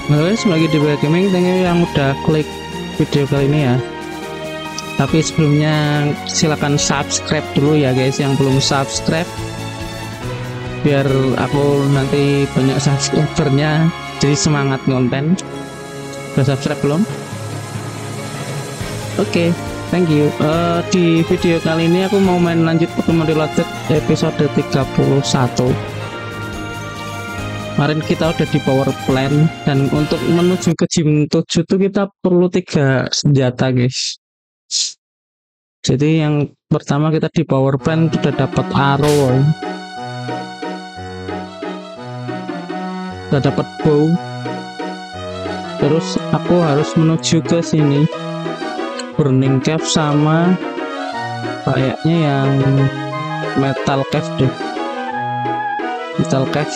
Guys, lagi di Baya Gaming, thank you yang udah klik video kali ini ya. Tapi sebelumnya silakan subscribe dulu ya guys, yang belum subscribe, biar aku nanti banyak subscribernya, jadi semangat konten. Udah subscribe belum? Oke, thank you. Di video kali ini aku mau main lanjut Pokemon Reloaded episode 31. Kemarin kita udah di power plant, dan untuk menuju ke gym 7 tuh kita perlu 3 senjata guys. Jadi yang pertama kita di power plant udah dapat arrow, udah dapat bow. Terus aku harus menuju ke sini, burning cave sama kayaknya yang metal cave deh, metal cave.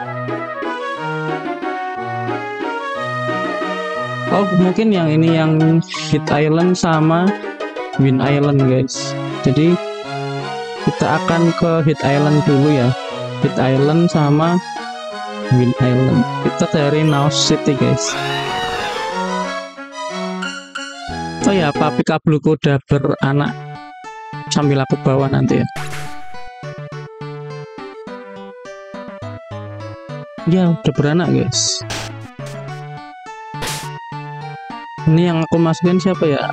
Oh mungkin yang ini, yang Hit Island sama Wind Island guys. Jadi kita akan ke Hit Island dulu ya, Hit Island sama Wind Island. Kita dari Now City guys. Oh ya, Papi Kabluku udah beranak, sambil aku bawa nanti ya. Ya udah beranak guys. Ini yang aku masukin siapa ya?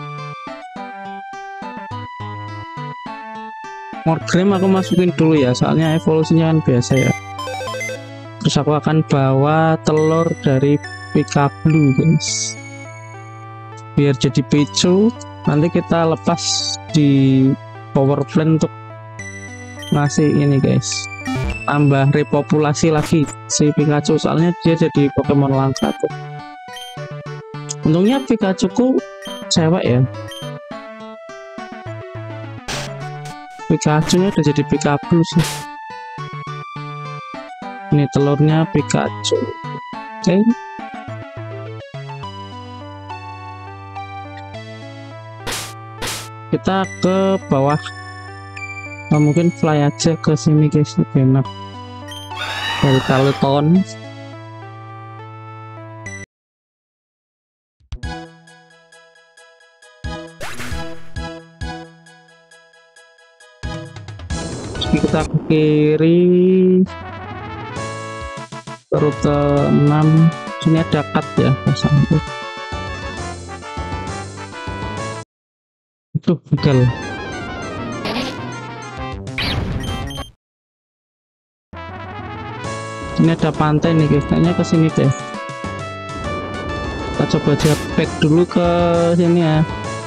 Morgrem aku masukin dulu ya, soalnya evolusinya kan biasa ya. Terus aku akan bawa telur dari Pikablu guys, biar jadi Pichu. Nanti kita lepas di power plant untuk ngasih ini guys, tambah repopulasi lagi si Pikachu, soalnya dia jadi Pokemon langka tuh. Untungnya Pikachu ku cewek ya, Pikachu nya udah jadi Pikablu sih. Ini telurnya Pikachu. Oke. Kita ke bawah. Nah, mungkin fly aja ke sini guys, lebih enak dari Taleton. Kita ke kiri ke rute 6. Sini ada cut ya pasang itu begal. Ini ada pantai nih guys, kayaknya ke sini deh. Kita coba aja back dulu ke sini ya,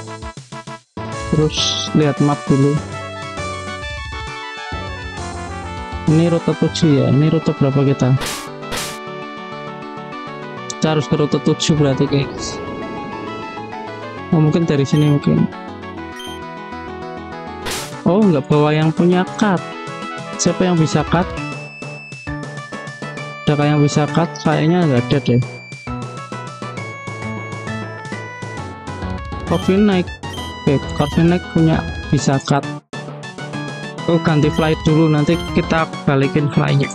terus lihat map dulu. Ini rute 7 ya, ini rute berapa kita? Kita harus ke rute 7 berarti guys. Oh mungkin dari sini mungkin. Oh nggak bawa yang punya cut. Siapa yang bisa cut? Ada yang bisa cut? Kayaknya nggak ada deh. Corviknight. Oke, Corviknight punya bisa cut. Oh ganti fly dulu, nanti kita balikin fly-nya.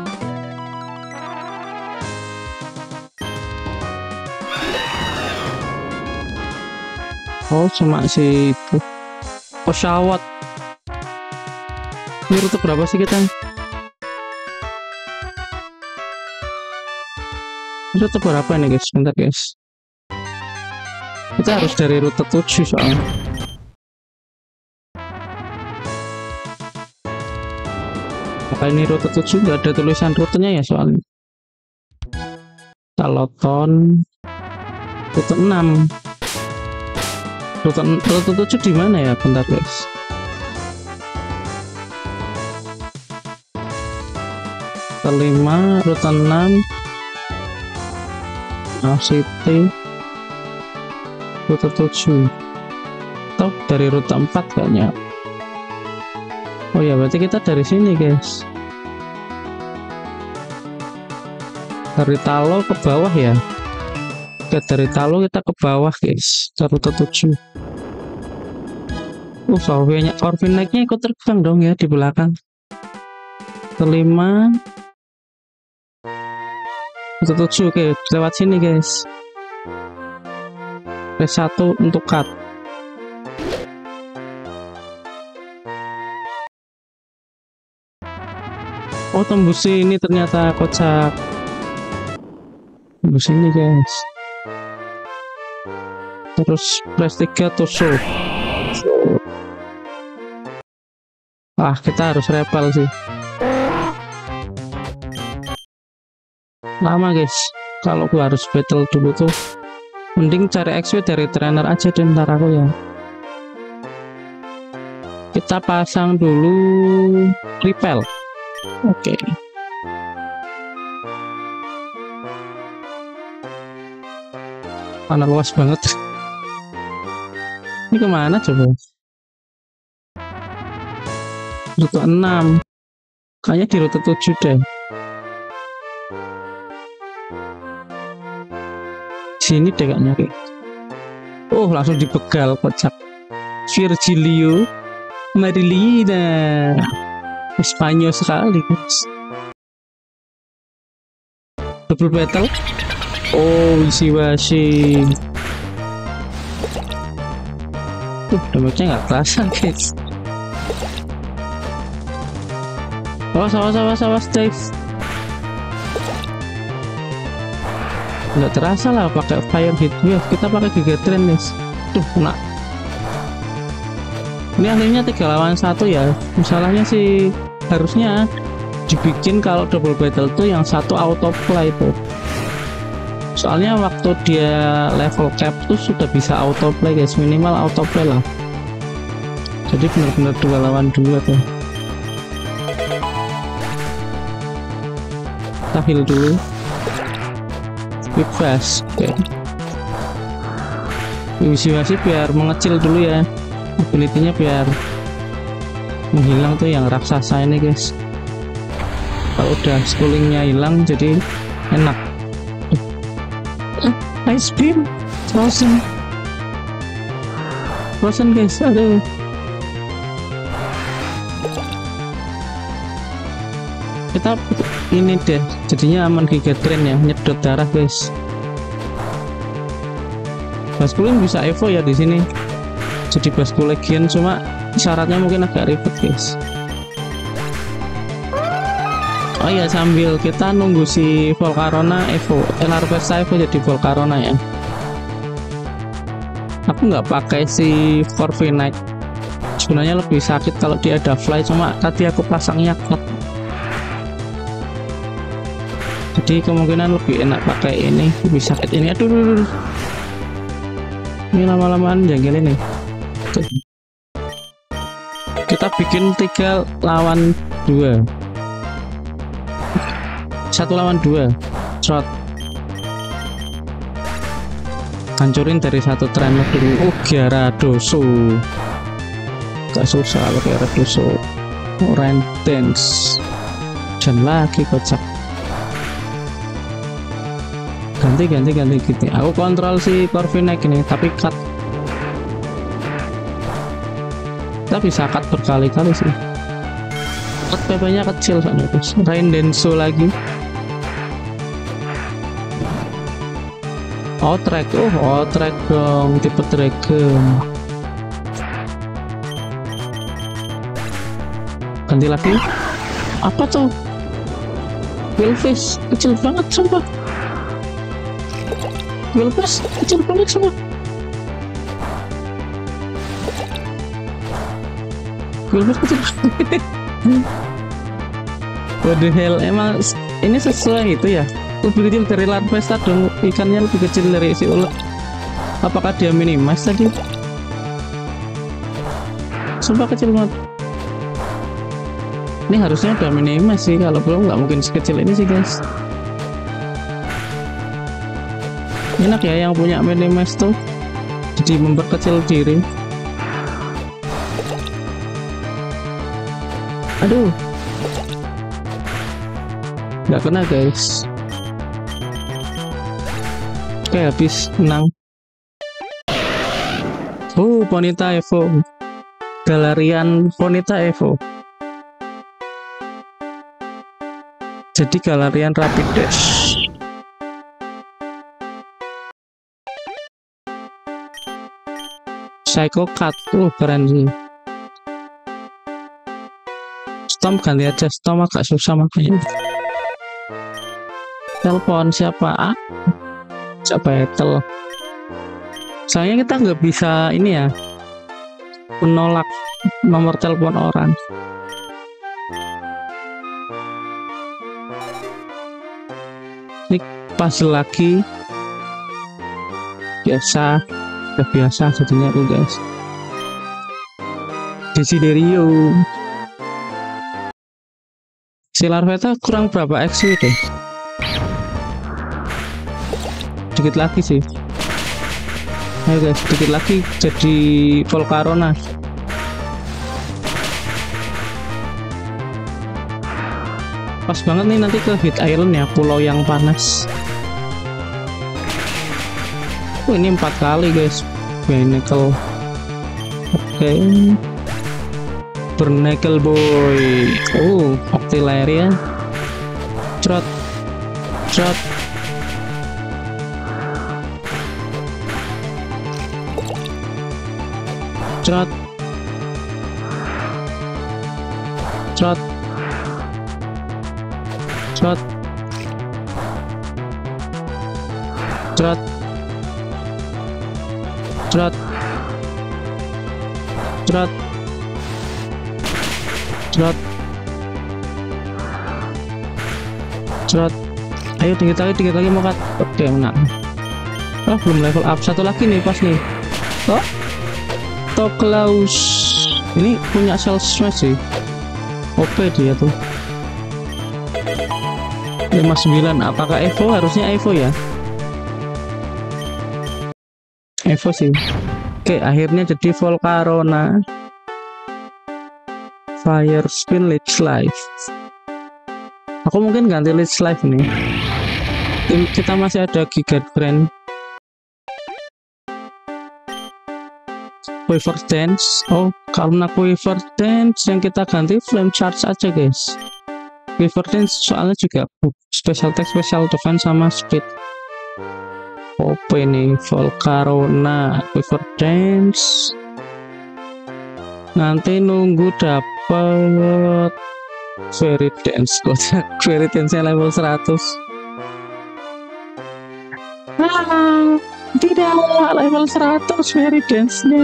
Oh cuma si itu. Oh Shawot. Ini rute berapa sih kita? Rute berapa ini guys? Bentar guys. Kita harus dari rute 7 soalnya. Ini rute 7 nggak ada tulisan rutenya ya soalnya. Taleton rute 6. Rute 7 di mana ya? Bentar guys. Rute 5, rute 6 Now City, rute 7 atau dari rute 4 kayaknya. Oh ya berarti kita dari sini guys, dari Talo ke bawah ya. Oke, dari Talo kita ke bawah guys, ke rute 7. Corviknight-nya ikut terbang dong ya di belakang. Kelima Itu 7, oke, lewat sini guys. Press 1 untuk cut. Oh, tembus ini ternyata kocak. Tembus ini guys. Terus press 3 tusuk. Wah, kita harus repel sih. Lama guys. Kalau gua harus battle dulu tuh, mending cari XP dari trainer aja deh ntar aku ya. Kita pasang dulu repel. Oke. Mana luas banget. Ini kemana coba? Rute 6. Kayaknya di rute 7 deh. Sini deh kayaknya. Oh, langsung dibegal kocak. Virgilio Marilina. Spanyol sekali guys. Double battle. Oh, isi-wasi. Damage-nya nggak terasa guys. Awas Dave. Nggak terasa lah pakai fire hit wave. Kita pakai giga train guys. Tuh kena. Ini akhirnya 3 lawan 1 ya. Masalahnya sih harusnya dibikin kalau double battle tuh yang satu auto play tuh. Soalnya waktu dia level cap tuh sudah bisa auto play guys, minimal auto play lah. Jadi benar-benar 2 lawan 2 tuh. Kita heal dulu. Bebas. Oke. Misi biar mengecil dulu ya. Ability-nya biar menghilang tuh yang raksasa ini guys. Kalau udah schoolingnya hilang jadi enak. Ice beam frozen guys, aduh. Kita ini deh jadinya aman giga train ya, nyedot darah guys. Baskuling bisa evo ya di sini, jadi Basku Legion, cuma syaratnya mungkin agak ribet guys. Oh iya, sambil kita nunggu si Volcarona evo, Larvesta evo jadi Volcarona ya. Aku nggak pakai si Corviknight, sebenarnya lebih sakit kalau dia ada fly, cuma tadi aku pasangnya cut, jadi kemungkinan lebih enak pakai ini, lebih sakit ini. Aduh. Ini lama-lamaan janggal ini. Tuh. Kita bikin 3 lawan 2. 1 lawan 2 shot. Hancurin dari 1 trainer dulu. Oh, Gyarados. Gak susah kalau Gyarados. Rentens. Dan lagi kocak. Ganti gitu. Aku kontrol si Corviknight ini, tapi cut. Kita bisa cut berkali-kali sih. Cut PP-nya kecil soalnya guys. Reindenso lagi. Outrek, Outrek dong, tipe dragon. Ganti lagi. Apa tuh? Willfish kecil banget sumpah. Willfish kecil banget sumpah. Willfish kecil banget. What the hell, emang ini sesuai itu ya? Lebih kecil dari Larvesta dong, ikannya lebih kecil dari si ulet. Apakah dia minimas tadi? Sumpah kecil banget. Ini harusnya udah minimas sih, kalau belum nggak mungkin sekecil ini sih guys. Enak ya yang punya minimas tuh, jadi memperkecil diri. Aduh, nggak kena guys. Oke, habis menang. Ponyta Evo, Galarian Ponyta Evo. Jadi Galarian Rapid Dash. Psycho Cut, keren sih. Storm ganti aja, Storm agak susah makanya. Telepon siapa? Siapa Ethel? Soalnya kita nggak bisa ini ya, menolak nomor telepon orang. Ini puzzle lagi, biasa, udah biasa jadinya tuh guys. Desiderio. Si Larveta kurang berapa XP deh? Dikit lagi sih. Ayo guys, dikit lagi jadi Volcarona. Pas banget nih nanti ke Hit Island ya, pulau yang panas. Ini 4 kali guys. Bernacle. Oke. Bernacle boy. Octilaria. Trot. Trot. Trot. Trot. Trot. Trot. Trot. Trot. Trot. Trot. Ayo dikit lagi mau cut. Oke, menang. Oh, belum level up. Satu lagi nih pas nih. Oh, Toklaus. Ini punya Shell Smash sih. OP dia tuh. 59. Apakah Evo? Harusnya Evo ya. Evo sih. Oke, akhirnya jadi Volcarona. Fire Spin Leech Life. Aku mungkin ganti Leech Life nih. Kita masih ada Giga Grand. Quiver Dance. Oh, karena Quiver Dance yang kita ganti Flame Charge aja guys. Quiver Dance soalnya juga special attack, special defense sama speed. OP nih Volcarona. Quiver Dance. Nanti nunggu dapet Fairy Dance. Fairy Dance nya level 100. Tidak, level 100 Fairy Dance nya.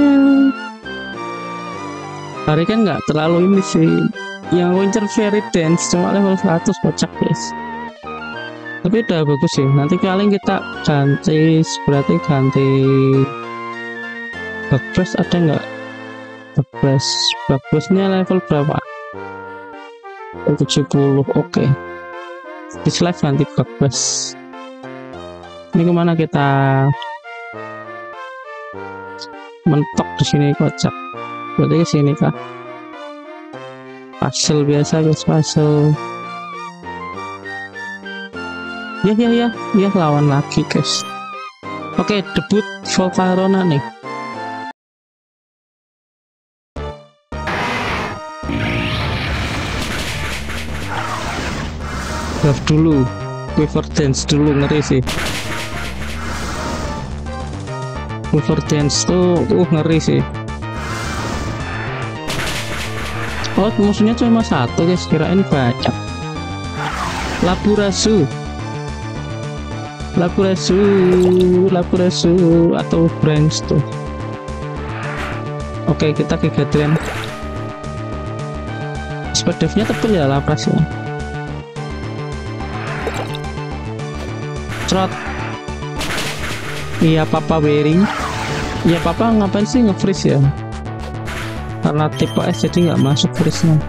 Hari kan nggak terlalu ini sih. Yang winter Fairy Dance cuma level 100, kocak guys. Tapi udah bagus sih. Nanti paling kita ganti, berarti ganti Backblaze ada nggak? Backblaze-nya level berapa? 70. Oke. This life ganti Backblaze. Ini kemana kita? Mentok di sini, kocak. Berarti ke sini kah? Puzzle biasa guys, puzzle. Ya lawan lagi guys. Oke, debut Volcarona nih. Draft dulu, Quiver Dance dulu, ngeri sih. Quiver Dance tuh ngeri sih. Oh, musuhnya cuma satu guys, kirain banyak. Lapurasu atau Branch tuh. Oke, kita ke Gadrian. Speed dive-nya tebel ya Laprasnya. Trot. Iya Papa Wearing. Iya Papa ngapain sih nge-freeze ya? Karena tipe S jadi nggak masuk freeze-nya.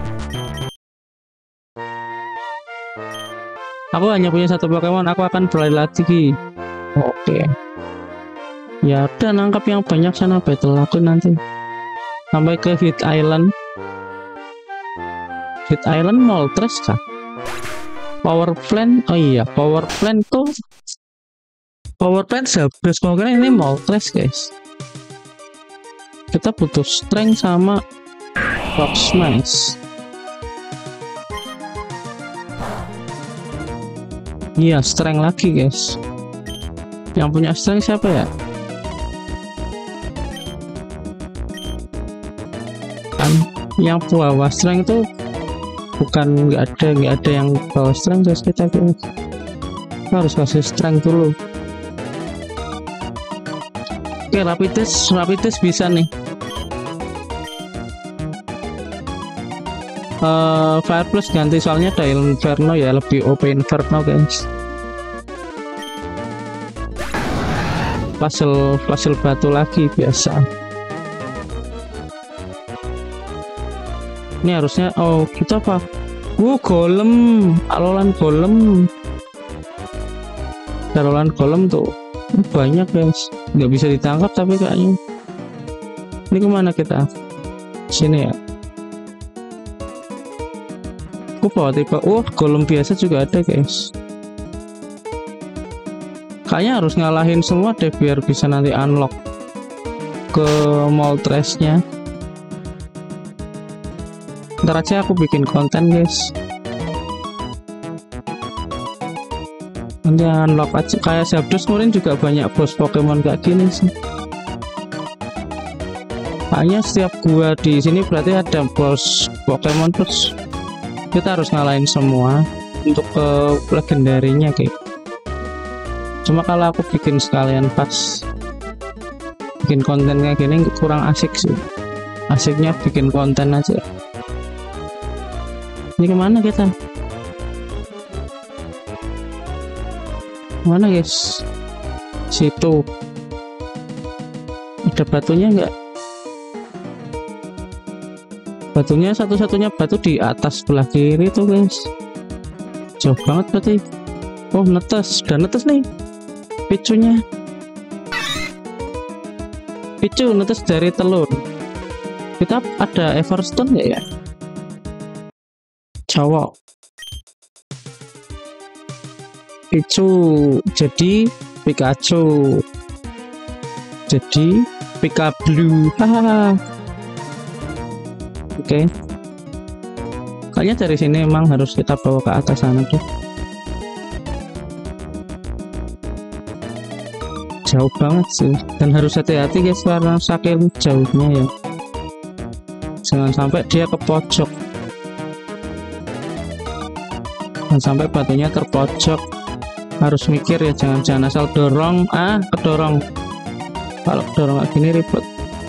Aku hanya punya satu Pokemon, aku akan berlari lagi. Oke. Ya udah, nangkap yang banyak sana, battle aku nanti. Sampai ke Hit Island. Hit Island Moltres kah? Power Plant. Oh iya, Power Plant tuh. Power Plant Zabras, kemungkinan ini Moltres guys. Kita butuh Strength sama Rock Smash. Iya, Strength lagi guys. Yang punya Strength siapa ya? yang bawah strength itu bukan nggak ada yang bawah strength, guys. Kita harus kasih strength dulu. Oke, rapid test bisa nih. Fire plus ganti, soalnya ada Inferno ya, lebih OP Inferno, guys. Puzzle batu lagi biasa. Ini harusnya, oh kita apa? Golem, alolan golem tuh banyak, guys. Nggak bisa ditangkap tapi kayaknya. Ini kemana kita? Sini ya. Tiba golem biasa juga ada, guys. Kayaknya harus ngalahin semua deh biar bisa nanti unlock ke Moltres-nya. Ntar aja aku bikin konten, guys. Nanti unlock aja. Kayak Zapdos kemarin juga banyak bos Pokemon kayak gini sih. Kayaknya setiap gua di sini berarti ada bos Pokemon, terus kita harus ngalahin semua untuk ke legendarinya, kayak. Cuma kalau aku bikin sekalian pas bikin konten kayak gini kurang asik sih. Asiknya bikin konten aja. Ini kemana kita? Mana, guys? Situ. Ada batunya nggak? Batunya satu-satunya batu di atas sebelah kiri tuh, guys. Jauh banget berarti. Oh, netes. Dan netes nih. Picunya. Picu netes dari telur. Kita ada Everstone nggak ya? Cowok. Picu jadi Pikachu. Jadi Pikablu. Hahaha. Oke. Kayaknya dari sini emang harus kita bawa ke atas sana tuh. Jauh banget sih, dan harus hati-hati, guys, karena saking jauhnya ya. Jangan sampai dia ke pojok. Jangan sampai batunya terpojok. Harus mikir ya, jangan asal dorong. Kedorong. Kalau kedorong kayak gini ribet.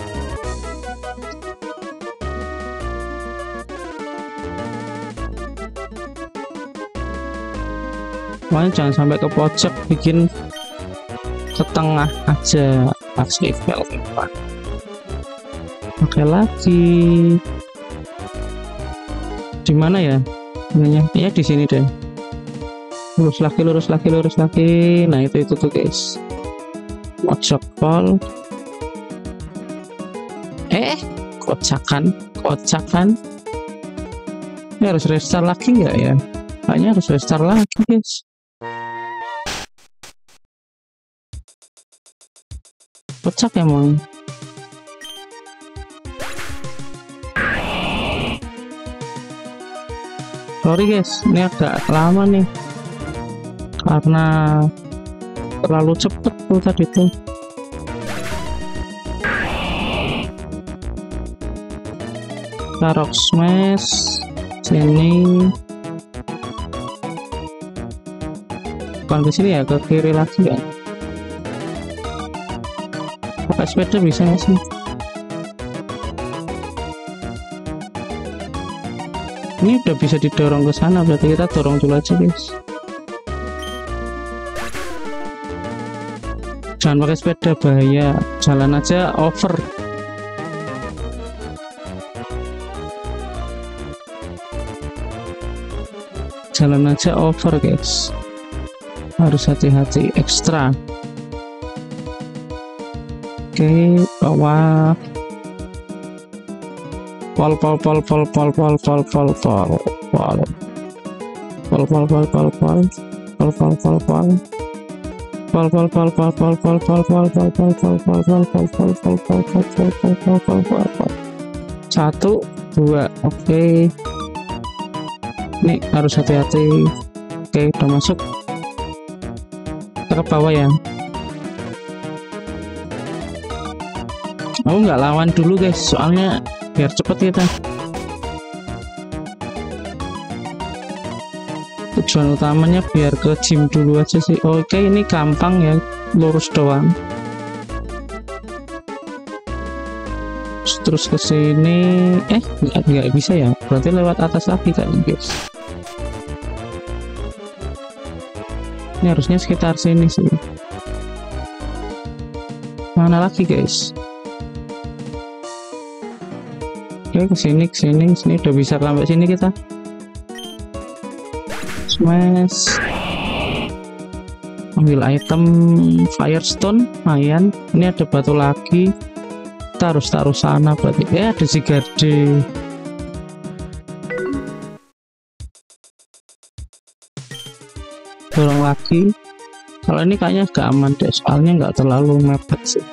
Makanya jangan sampai ke pojok, bikin ke tengah aja. Pasti fail. Oke, lagi di mana ya? Ya di sini deh. Lurus lagi. Nah, itu tuh, guys. Pojok pol. Kocakan. Ini harus restart lagi nggak ya? Kayaknya harus restart lagi, guys. Kocak emang. Sorry, guys, ini agak lama nih karena terlalu cepet tuh tadi tuh. Rock Smash sini, bukan ke sini ya, ke kiri lagi ya. Pakai sepeda bisa nggak sih? Ini udah bisa didorong ke sana, berarti kita dorong dulu aja, guys. Jangan pakai sepeda, bahaya. Jalan aja over. Guys. Harus hati-hati ekstra. Oke, bawah. Pol. Satu, dua, oke. Nih harus hati-hati. Oke, udah masuk. Kita ke bawah ya. Aku nggak lawan dulu, guys, soalnya biar cepet kita. tujuan utamanya biar ke gym dulu aja sih. Oke, ini gampang ya, lurus doang. Terus ke sini, nggak bisa ya, berarti lewat atas lagi kan guys. Ini harusnya sekitar sini sih. Mana lagi guys? Oke, kesini udah bisa sampai sini kita. Smash. Ambil item Firestone, lumayan. Ini ada batu lagi. Kita harus taruh sana berarti. Ya, ada Zigarde. Dorong lagi. Kalau ini kayaknya agak aman deh, soalnya nggak terlalu mepet sih.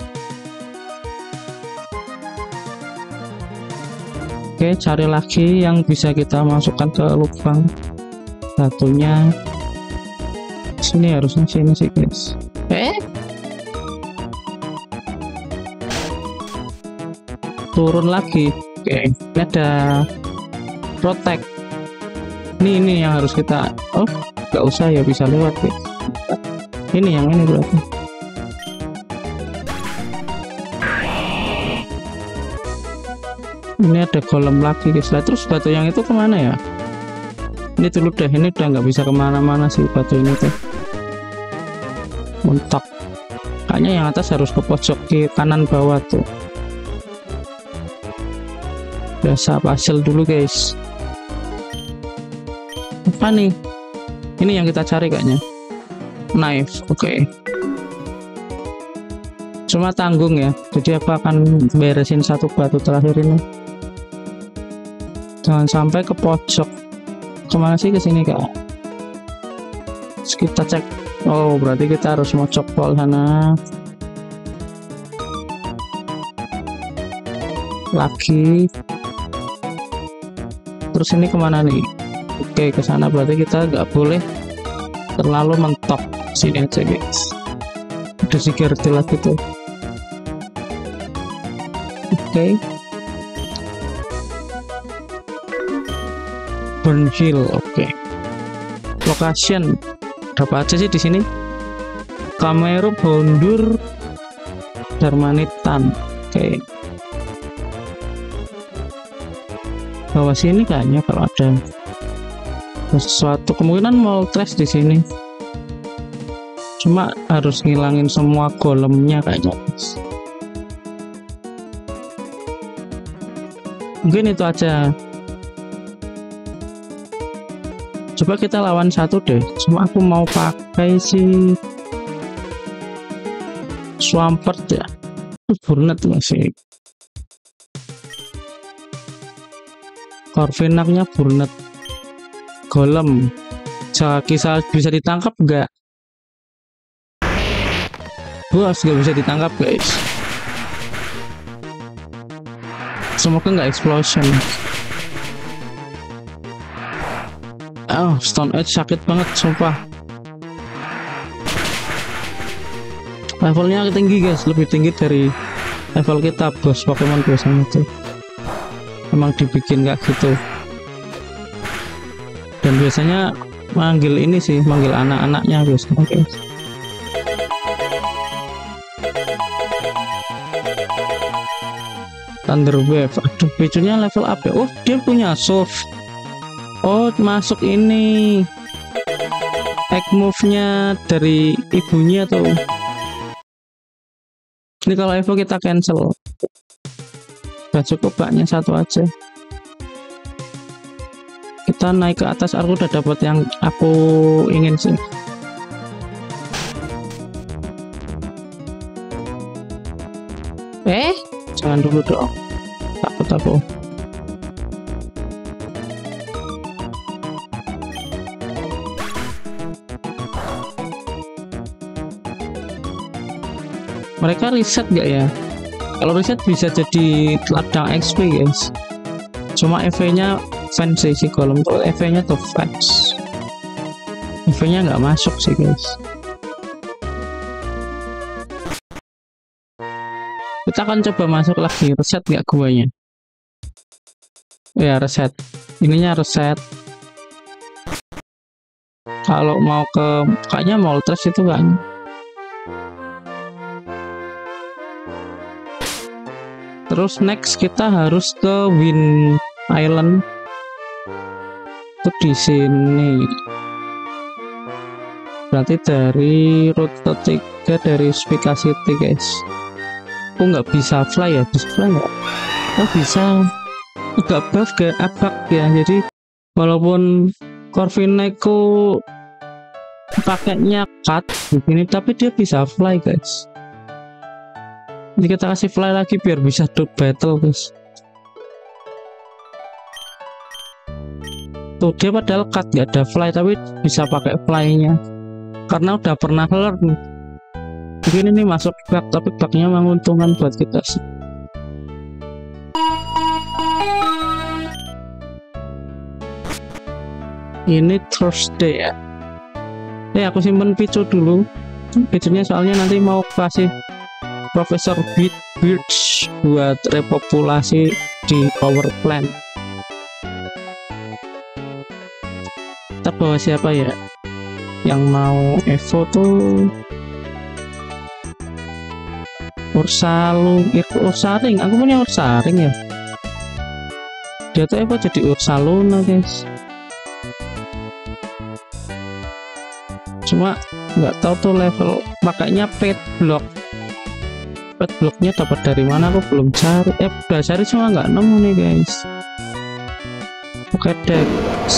Oke, cari lagi yang bisa kita masukkan ke lubang batunya. Sini harusnya sini sih guys. Turun lagi. Oke, ini ada protect. Ini yang harus kita. Oh, nggak usah ya, bisa lewat guys. Ini yang ini berarti. Ini ada golem lagi guys. Lah, terus batu yang itu kemana ya? Ini dulu deh, ini udah nggak bisa kemana-mana sih batu ini tuh. Mentok. Kayaknya yang atas harus ke pojok kiri kanan bawah tuh. Biasa puzzle dulu guys. Apa nih? Ini yang kita cari kayaknya. Knife, oke. Cuma tanggung ya. Jadi aku akan beresin satu batu terakhir ini. Jangan sampai ke pojok. Kemana sih, ke sini kak? Terus kita cek. Oh, berarti kita harus mocok pol sana. Lagi. Terus ini kemana nih? Oke, ke sana berarti kita nggak boleh terlalu mentok. Sini aja guys. Ada Zigarde lagi tuh. Oke. Burn Hill, oke. Location berapa aja sih di sini? Kameru Bondur Darmanitan, oke. Bawah sini kayaknya kalau ada sesuatu, kemungkinan Moltres di sini. Cuma harus ngilangin semua golemnya kayaknya. Mungkin itu aja. Coba kita lawan satu deh. Cuma aku mau pakai si Swampert ya. Burnet masih. Corvinaknya Burnet. Golem. Kisah bisa ditangkap nggak? Bos, nggak bisa ditangkap guys. Semoga nggak explosion. Oh, Stone Edge sakit banget, sumpah. Levelnya tinggi guys, lebih tinggi dari level kita bos Pokemon biasanya tuh. Emang dibikin kayak gitu. Dan biasanya manggil ini sih, manggil anak-anaknya biasanya guys. Thunder Wave, aduh picunya level up ya. Oh, dia punya soft. Oh, masuk ini egg move-nya dari ibunya tuh. Ini kalau Evo kita cancel. Udah cukup baknya satu aja. Kita naik ke atas, aku udah dapat yang aku ingin sih. Jangan dulu dong. Takut aku. Mereka riset gak ya? Kalau riset bisa jadi ladang XP guys. Cuma EV-nya fans sih, si golem tuh EV-nya tuh fans. EV-nya nggak masuk sih guys. Kita akan coba masuk lagi, reset nggak guanya? Ya reset. Ininya reset. Kalau mau ke kayaknya Moltres itu kan. Terus next kita harus ke Wind Island. Itu di sini. Berarti dari rute 3 dari Spica City, guys. Aku nggak bisa fly ya, bisa fly nggak? Oh bisa. Agak buff gak abak ya. Jadi walaupun Corviknight-ku pakainya cut begini, tapi dia bisa fly, guys. Jadi kita kasih fly lagi biar bisa do battle, guys. Tuh dia padahal cut nggak ada fly, tapi bisa pakai fly-nya karena udah pernah learn. Mungkin ini masuk bug, tapi bugnya menguntungkan buat kita sih. Ini Thursday ya. Aku simpen Pichu dulu. Pichunya soalnya nanti mau kasih Profesor Birch buat repopulasi di power plant. Kita bawa siapa ya? Yang mau Evo tuh Ursaring. Aku punya Ursaring ya. Dia tuh Evo jadi Ursaluna, guys. Cuma nggak tahu tuh level makanya pet blocknya dapat dari mana, aku belum cari. Udah cari cuma nggak nemu nih, guys. Oke, Dex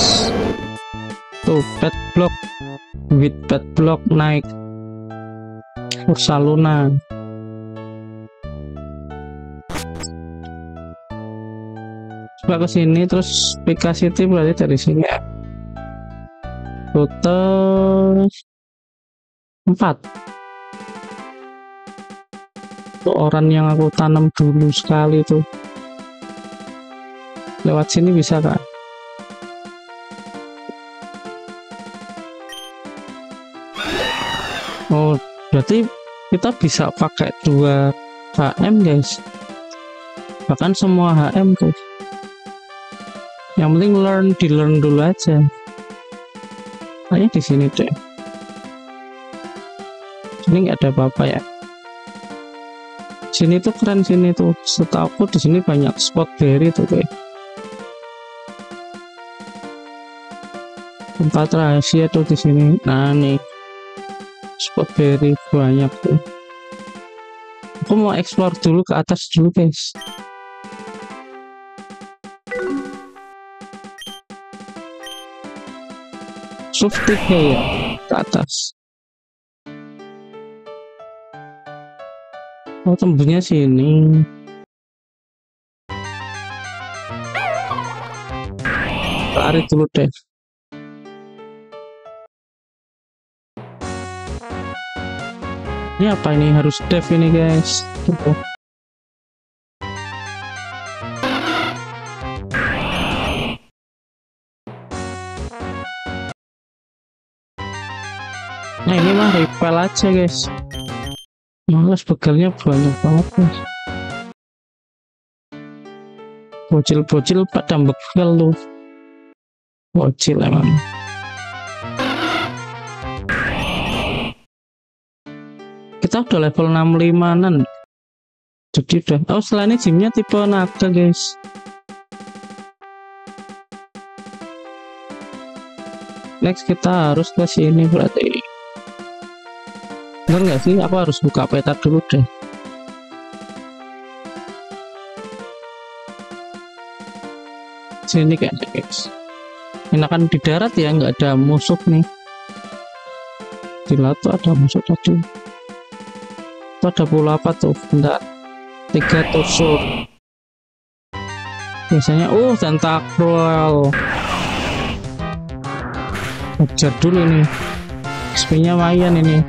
tuh pet block, with pet block naik Ursaluna. Coba ke sini terus Spica City, berarti dari sini ya. Rute 4 tuh orang yang aku tanam dulu sekali tuh, lewat sini bisa kan? Oh berarti kita bisa pakai 2 HM, guys, bahkan semua HM tuh. Yang penting di learn dulu aja. Kayaknya di sini deh. Ini nggak ada apa-apa ya. Sini tuh keren, sini tuh. Setahu di sini banyak spot berry tuh, kayak tempat rahasia tuh di sini. Nah nih spot berry banyak tuh. Aku mau explore dulu ke atas dulu, guys. Suftik ya ke atas. Oh tembusnya sini. Tarik dulu deh. Ini apa ini, harus dev ini, guys. Nah ini mah repel aja, guys. Males, begalnya banyak banget, guys. Bocil-bocil pada begal lu. Bocil emang. Kita udah level 65-an. Jadi udah. Oh setelah ini gymnya tipe naga, guys. Next kita harus ke sini berarti. Bener nggak sih? Aku harus buka peta dulu deh. Sini kayaknya, guys. Enakan di darat ya, nggak ada musuh nih. Di laut tuh ada musuh tadi. Itu ada pulau apa tuh? Bentar. 3 tusuk. Biasanya tentaklol. Kejar dulu ini. XP-nya lumayan ini.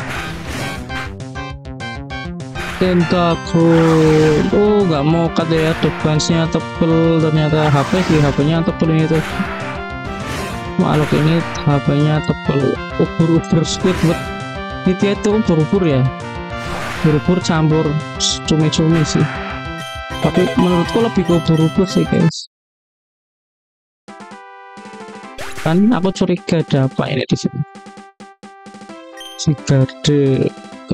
Tentaklol. Nggak mau kata ya, defense-nya tebel, ternyata HP-nya tebel ini tuh. Makhluk ini HP-nya tebel. Ubur-ubur Squidward. Ini dia itu ubur-ubur ya. Ubur-ubur campur cumi-cumi sih. Tapi menurutku lebih ke ubur-ubur sih, guys. kan aku curiga ada apa ini di sini. Si garde.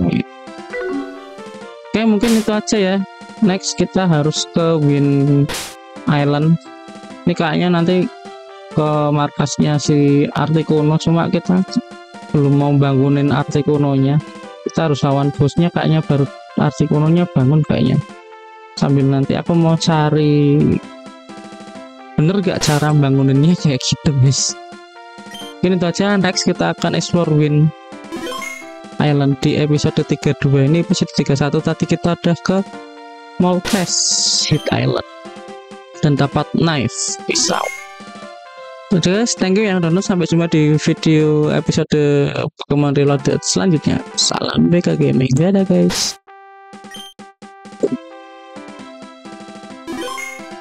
Oke, mungkin itu aja ya. Next kita harus ke Wind Island. Ini kayaknya nanti ke markasnya si Articuno, cuma kita belum mau bangunin Articuno-nya. Kita harus lawan bosnya, kayaknya baru Articuno-nya bangun kayaknya. Sambil nanti aku mau cari bener gak cara banguninnya kayak gitu guys. Mungkin itu aja. Next kita akan explore Wind Island di episode 32. Ini episode 31 tadi kita udah ke Moltres Island dan dapat knife pisau. Udah guys, thank you yang nonton, sampai jumpa di video episode Pokemon Reloaded selanjutnya. Salam BK Gaming, dadah guys.